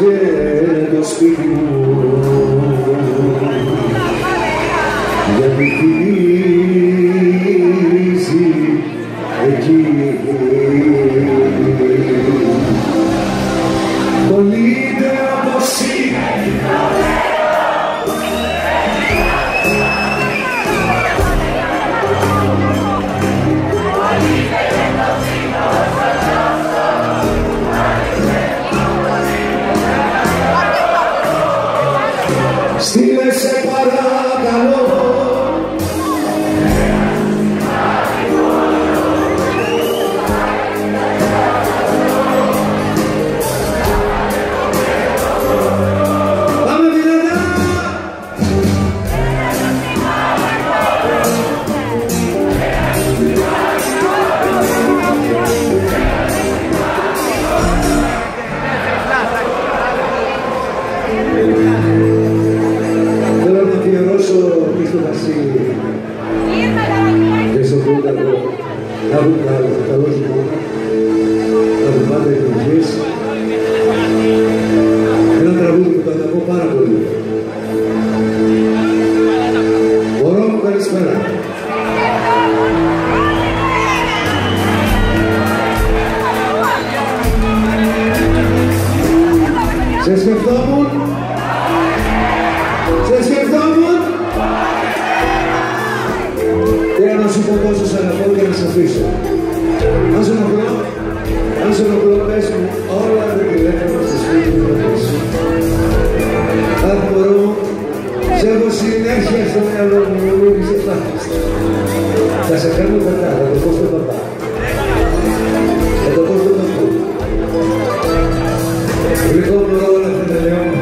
και το σπίτι μου γιατί θυμίζει εκεί πονείται όπως είναι στείλε σε παρακαλώ πάμε δυνατά στο Βασίλη και στον Κούντακο να βγουν καλό χειμώνα, να βγουν πάντα εκλογές. Ένα τραγούδι που το αγαπώ πάρα πολύ. Μωρό μου, καλησπέρα. Σε σκεφτόμουν, πήρα να σου πω πόσο σ' αγαπώ και να σ' αφήσω. Αν σε ενοχλώ, πες μου όλα τα τηλέφωνα στο σπίτι μου να πέσω. Αν μπορώ, σε έχω συνέχεια στο μυαλό μου, μου είσαι φάχιστα. Θα σε κάνω κατά, θα το πω στον παπά. Θα το πω στον παππού. Λοιπόν, μπορώ όλα αυτά τα λέω.